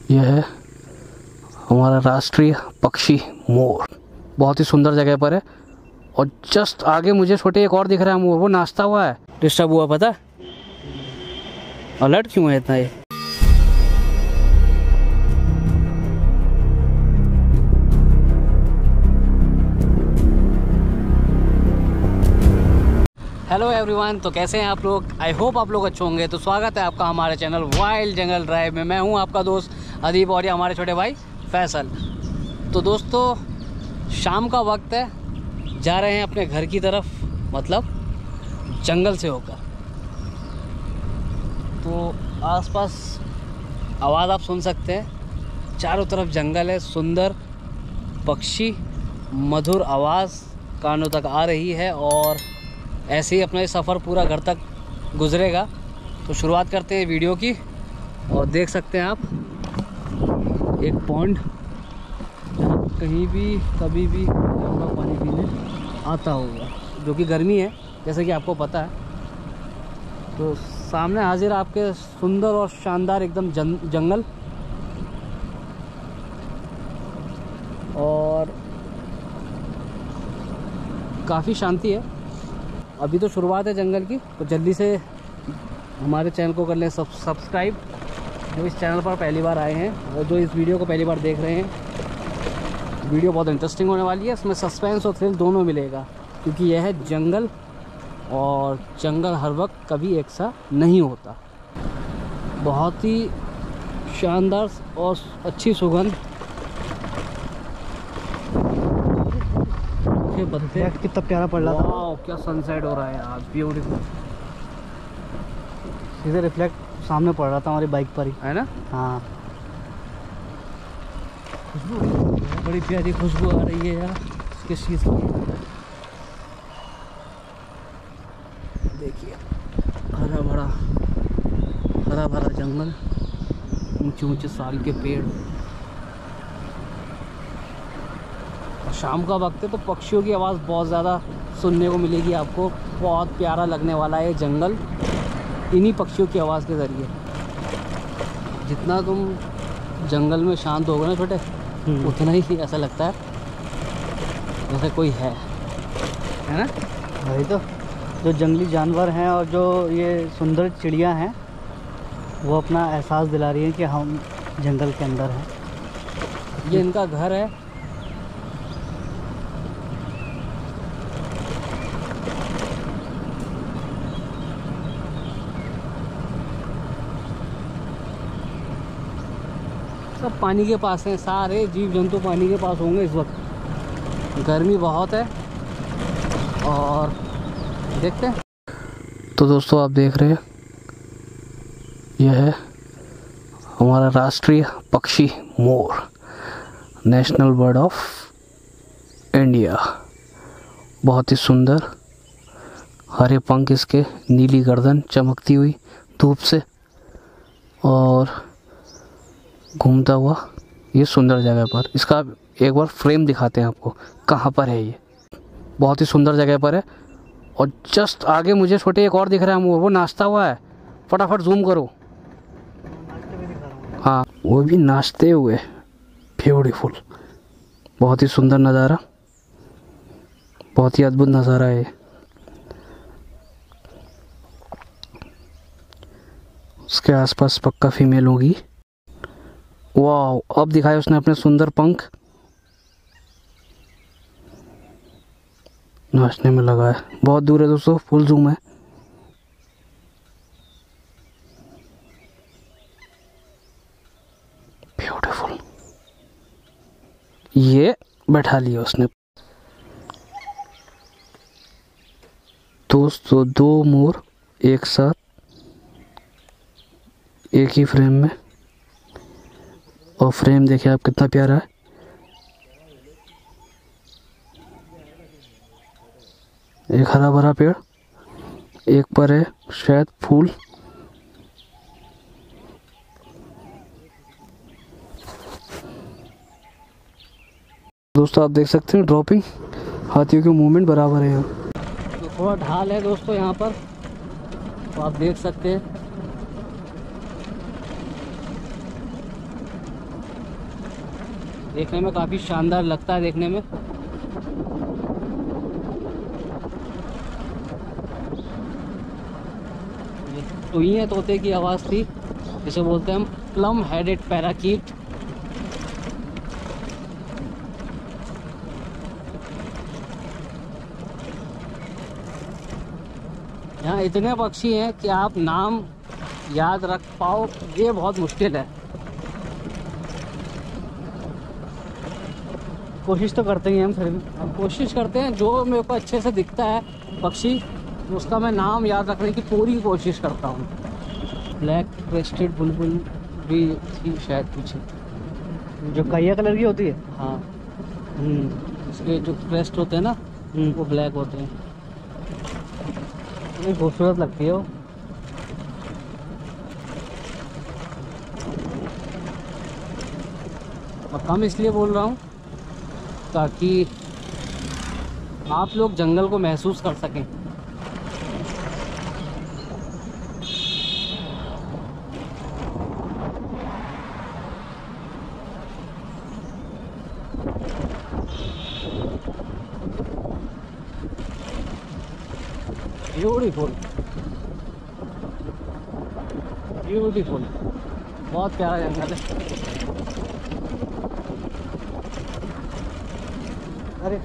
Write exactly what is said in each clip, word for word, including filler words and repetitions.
यह है हमारा राष्ट्रीय पक्षी मोर। बहुत ही सुंदर जगह पर है और जस्ट आगे मुझे छोटे एक और दिख रहा है मोर, वो नाचता हुआ है। डिस्टर्ब हुआ पता, अलर्ट क्यों है इतना ये। हेलो एवरीवन, तो कैसे हैं आप लोग? आई होप आप लोग अच्छे होंगे। तो स्वागत है आपका हमारे चैनल वाइल्ड जंगल ड्राइव में। मैं हूं आपका दोस्त अदीब और ये हमारे छोटे भाई फैसल। तो दोस्तों, शाम का वक्त है, जा रहे हैं अपने घर की तरफ, मतलब जंगल से होकर। तो आसपास आवाज़ आप सुन सकते हैं, चारों तरफ जंगल है, सुंदर पक्षी, मधुर आवाज़ कानों तक आ रही है और ऐसे ही अपना ये सफ़र पूरा घर तक गुजरेगा। तो शुरुआत करते हैं वीडियो की। और देख सकते हैं आप एक पॉन्ड, जहाँ कहीं भी कभी भी जाऊँगा पानी पीने आता होगा, जो कि गर्मी है जैसे कि आपको पता है। तो सामने हाजिर आपके सुंदर और शानदार एकदम जं, जंगल और काफ़ी शांति है। अभी तो शुरुआत है जंगल की, तो जल्दी से हमारे चैनल को कर लें सब सब्सक्राइब, जो इस चैनल पर पहली बार आए हैं और जो इस वीडियो को पहली बार देख रहे हैं। वीडियो बहुत इंटरेस्टिंग होने वाली है, इसमें सस्पेंस और थ्रिल दोनों मिलेगा, क्योंकि यह है जंगल और जंगल हर वक्त कभी एक सा नहीं होता। बहुत ही शानदार और अच्छी सुगंध। बदले कितना प्यारा पड़ रहा था, क्या सनसेट हो रहा है यार, ब्यूटीफुल। सीधे रिफ्लेक्ट सामने पड़ रहा था हमारी बाइक पर ही, है ना? हाँ, खुशबू बड़ी प्यारी खुशबू आ रही है यार किस चीज़ की। देखिए हरा भरा हरा भरा जंगल, ऊंचे ऊंचे साल के पेड़। शाम का वक्त है तो पक्षियों की आवाज़ बहुत ज़्यादा सुनने को मिलेगी आपको। बहुत प्यारा लगने वाला है जंगल इन्हीं पक्षियों की आवाज़ के ज़रिए। जितना तुम जंगल में शांत होगे ना छोटे, उतना ही ऐसा लगता है जैसे कोई है है ना? वही तो, जो जंगली जानवर हैं और जो ये सुंदर चिड़िया हैं, वो अपना एहसास दिला रही हैं कि हम जंगल के अंदर हैं। ये इनका घर है। सब पानी के पास हैं, सारे जीव जंतु पानी के पास होंगे इस वक्त। गर्मी बहुत है और देखते हैं। तो दोस्तों, आप देख रहे हैं, यह है हमारा राष्ट्रीय पक्षी मोर, नेशनल बर्ड ऑफ इंडिया। बहुत ही सुंदर हरे पंख इसके, नीली गर्दन चमकती हुई धूप से और घूमता हुआ ये सुंदर जगह पर। इसका एक बार फ्रेम दिखाते हैं आपको, कहाँ पर है ये। बहुत ही सुंदर जगह पर है और जस्ट आगे मुझे छोटे एक और दिख रहा है मोर, वो नाचता हुआ है। फटाफट जूम करो। हाँ, वो भी नाचते हुए। ब्यूटीफुल, बहुत ही सुंदर नज़ारा, बहुत ही अद्भुत नज़ारा है। उसके आसपास पक्का फीमेल होगी। वाह, अब दिखाए उसने अपने सुंदर पंख, नाचने में लगा है। बहुत दूर है दोस्तों, फुल जूम है। ब्यूटीफुल, ये बैठा लिया उसने। दोस्तों, दो मोर एक साथ एक ही फ्रेम में, और फ्रेम देखिए आप कितना प्यारा है। एक हरा भरा पेड़, एक पर है शायद फूल। दोस्तों, आप देख सकते हैं ड्रॉपिंग, हाथियों के मूवमेंट बराबर है। तो थोड़ा ढाल है दोस्तों यहाँ पर, तो आप देख सकते हैं देखने में काफ़ी शानदार लगता है देखने में। तो ये तोते की आवाज़ थी, जिसे बोलते हैं हम प्लम हेडेड पैराकीट। यहाँ इतने पक्षी हैं कि आप नाम याद रख पाओ ये बहुत मुश्किल है। कोशिश तो करते ही हैं हम, फिर भी हम कोशिश करते हैं, जो मेरे को अच्छे से दिखता है पक्षी उसका मैं नाम याद रखने की पूरी कोशिश करता हूँ। ब्लैक क्रेस्टेड बुलबुल भी थी शायद पीछे, जो कहिया कलर की होती है। हाँ, इसके जो क्रेस्ट होते हैं ना वो ब्लैक होते हैं। ये खूबसूरत लगती है वो। और कम इसलिए बोल रहा हूँ ताकि आप लोग जंगल को महसूस कर सकें। ब्यूटीफुल ब्यूटीफुल, बहुत प्यारा जंगल है। अरे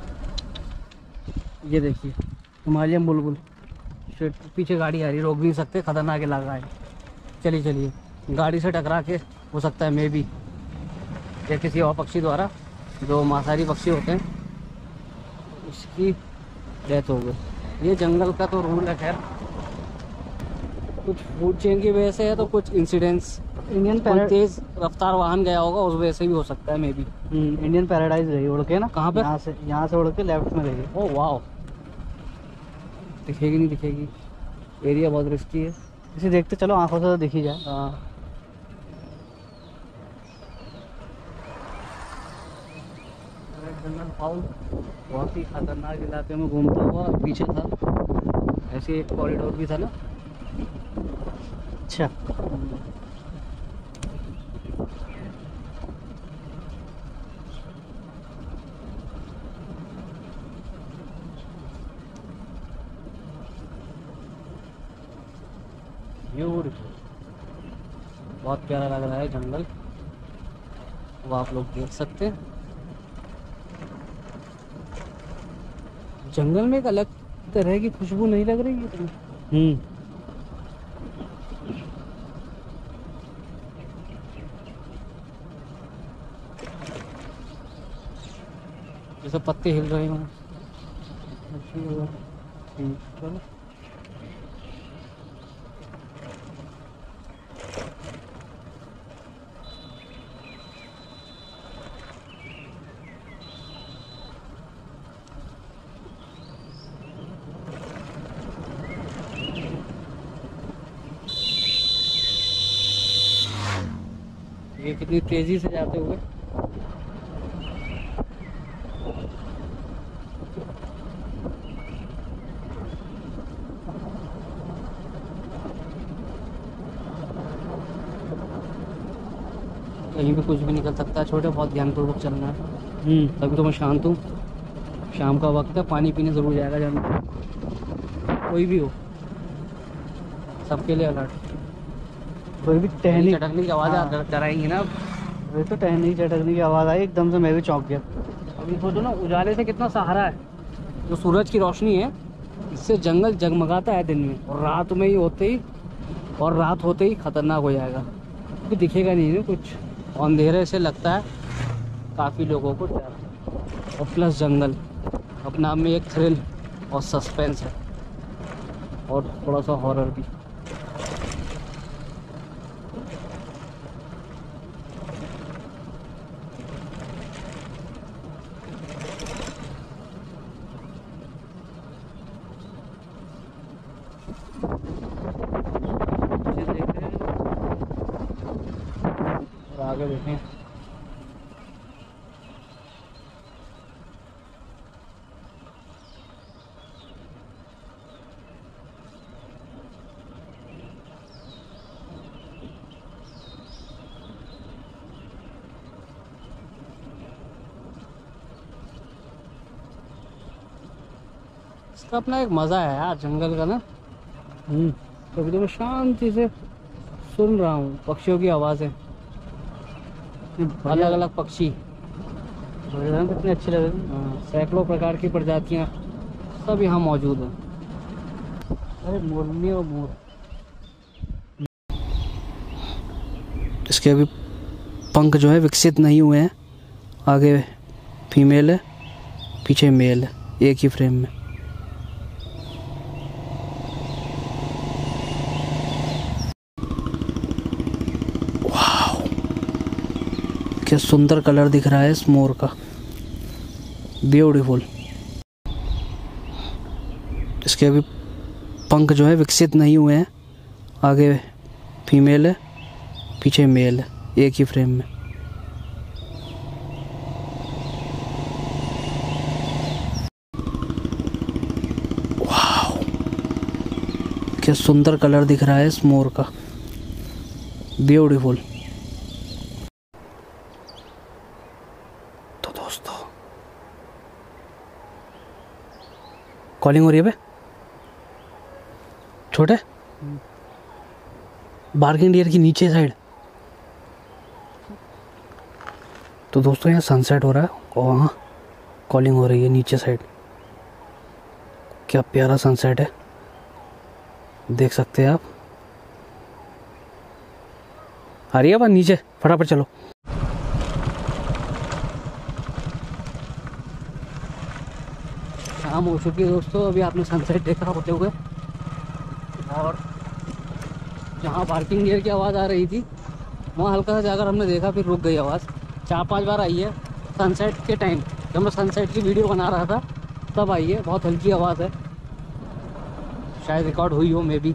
ये देखिए हिमालयन बुलबुल, शेट पीछे गाड़ी आ रही, रोक भी नहीं सकते, खतरनाक इलाका है। चलिए चलिए, गाड़ी से टकरा के हो सकता है मे बी या किसी और पक्षी द्वारा, जो मांसाहारी पक्षी होते हैं, उसकी डेथ हो गई। ये जंगल का तो रूल है। खैर कुछ फूड चेन की वजह से है, तो कुछ इंसिडेंट्स, इंडियन कोई पैरा तेज रफ्तार वाहन गया होगा उस वजह से भी हो सकता है मे बी। इंडियन पैराडाइज गई उड़ के ना। कहाँ पे? यहाँ से यहाँ से उड़ के लेफ्ट में गई। ओह वाह, दिखेगी नहीं दिखेगी, एरिया बहुत रिस्की है। इसे देखते चलो, आंखों से तो दिख ही जाए। हाँ, जंगल फाउल बहुत ही खतरनाक इलाके में घूमता हुआ पीछे था। ऐसे एक कॉरिडोर भी था ना। अच्छा, ब्यूटीफुल, बहुत प्यारा लग रहा है जंगल, वो आप लोग देख सकते हैं। जंगल में एक अलग तरह की खुशबू नहीं लग रही है तुम्हें? हम्म जैसे पत्ते हिल रहे हों। ठीक, चलो ये कितनी तेजी से जाते हुए। कहीं भी कुछ भी निकल सकता है, छोटे बहुत ध्यानपूर्वक चलना है। हम्म तभी तो मैं शांत हूँ। शाम का वक्त है, पानी पीने ज़रूर जाएगा जानवर, कोई भी हो, सबके लिए अलर्ट। कोई भी टहनी चटकने की आवाज़ हाँ। डराएंगी ना। वही तो टहनी चटकने की आवाज़ आई, एकदम से मैं भी चौंक गया। अभी सोचो ना, उजाले से कितना सहारा है, जो सूरज की रोशनी है इससे जंगल जगमगाता है दिन में, और रात में ही होते ही और रात होते ही खतरनाक हो जाएगा, क्योंकि दिखेगा नहीं ना कुछ, अंधेरे से लगता है काफ़ी लोगों को डर। और प्लस जंगल अपने आप में एक थ्रिल और सस्पेंस है, और थोड़ा सा हॉरर भी। और आगे देखें, इसका अपना एक मज़ा है यार जंगल का ना। हम्म कभी तो मैं शांति से सुन रहा हूँ पक्षियों की आवाज़ें, अलग अलग पक्षी कितने अच्छे लग रहे हैं। हाँ, सैकड़ों प्रकार की प्रजातियाँ सब यहाँ मौजूद हैं। अरे मोरनी और मोर, इसके अभी पंख जो है विकसित नहीं हुए हैं। आगे फीमेल है, पीछे मेल है, एक ही फ्रेम में। वाह, क्या सुंदर कलर दिख रहा है इस मोर का, ब्यूटीफुल। इसके अभी पंख जो है विकसित नहीं हुए हैं। आगे फीमेल है, पीछे मेल है, एक ही फ्रेम में। वाह, क्या सुंदर कलर दिख रहा है इस मोर का, ब्यूटीफुल। तो दोस्तों कॉलिंग हो रही है बे छोटे, बार्किंग डियर की नीचे साइड। तो दोस्तों यहाँ सनसेट हो रहा है और वहाँ कॉलिंग हो रही है नीचे साइड। क्या प्यारा सनसेट है, देख सकते हैं आप। आ रही है बात नीचे, फटाफट चलो। शाम हो चुकी है दोस्तों, अभी आपने सनसेट देखा होते हुए, और जहाँ पार्किंग गियर की आवाज़ आ रही थी वहाँ हल्का सा जाकर हमने देखा, फिर रुक गई आवाज़। चार पांच बार आई है सनसेट के टाइम, जब मैं सनसेट की वीडियो बना रहा था तब आई है। बहुत हल्की आवाज़ है, शायद रिकॉर्ड हुई हो मे बी।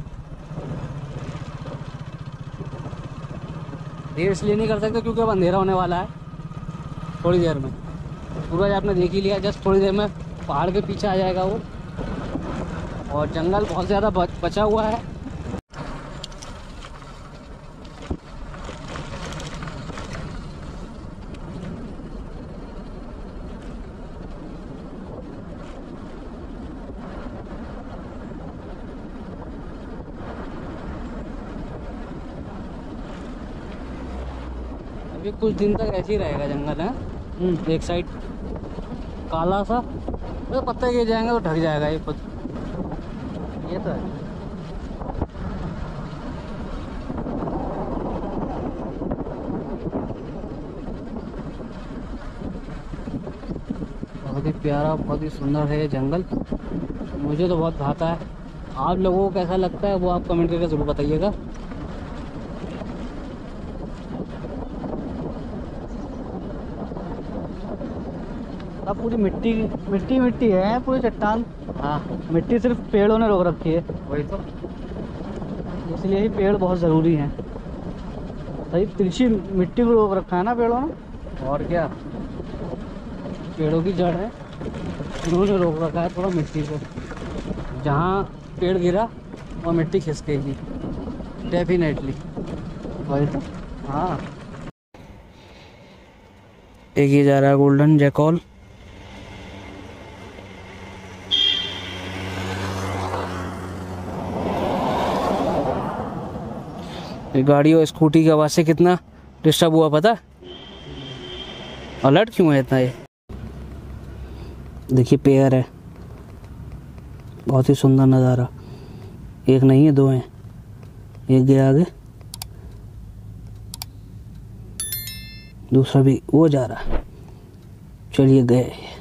देर इसलिए नहीं कर सकते क्योंकि अब अंधेरा होने वाला है थोड़ी देर में। सूरज आपने देख ही लिया, जस्ट थोड़ी देर में पहाड़ के पीछे आ जाएगा वो, और जंगल बहुत ज़्यादा बचा हुआ है। अभी कुछ दिन तक ऐसे ही रहेगा जंगल है। एक साइड काला सा, तो पत्ते गिर जाएंगे तो ढक जाएगा ये खुद, ये तो है। बहुत ही प्यारा, बहुत ही सुंदर है ये जंगल, मुझे तो बहुत भाता है। आप लोगों को कैसा लगता है वो आप कमेंट करके ज़रूर बताइएगा। अब पूरी मिट्टी मिट्टी मिट्टी है, पूरी चट्टान। हाँ, मिट्टी सिर्फ पेड़ों ने रोक रखी है, वही तो। इसलिए ही पेड़ बहुत ज़रूरी हैं। सही तिरछी मिट्टी को रोक रखा है ना पेड़ों ने। और क्या, पेड़ों की जड़ है, उन्होंने रोक रखा है थोड़ा मिट्टी को। जहाँ पेड़ गिरा और मिट्टी खिसकेगी डेफिनेटली, वही तो। हाँ। एक ये जा रहा है गोल्डन जैकॉल, गाड़ी और स्कूटी की आवाज़ से कितना डिस्टर्ब हुआ पता, अलर्ट क्यों है इतना। ये देखिए पेयर है, बहुत ही सुंदर नज़ारा। एक नहीं है, दो हैं, एक गया आगे, दूसरा भी वो जा रहा है। चलिए गए।